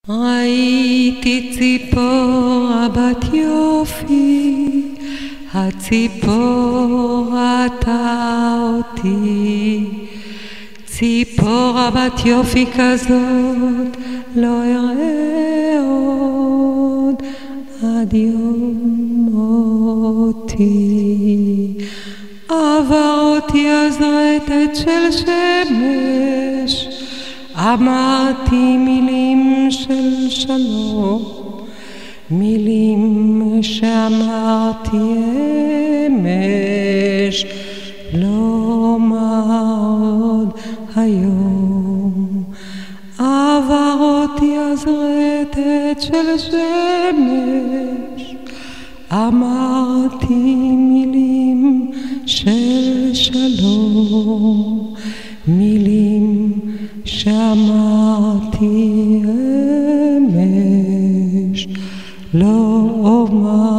ראיתי ציפורה בת יופי, הציפור ראתה אותי. ציפורה בת יופי כזאת לא אראה עוד עד יום מותי. עבר אותי אז רטט של שמש, אמרתי מילים של שלום, מילים שאמרתי אמש, לא עוד היום. עבר אותי אז רטט של שמש, אמרתי מילים של שלום, מילים שאמרתי אמש, לא אומר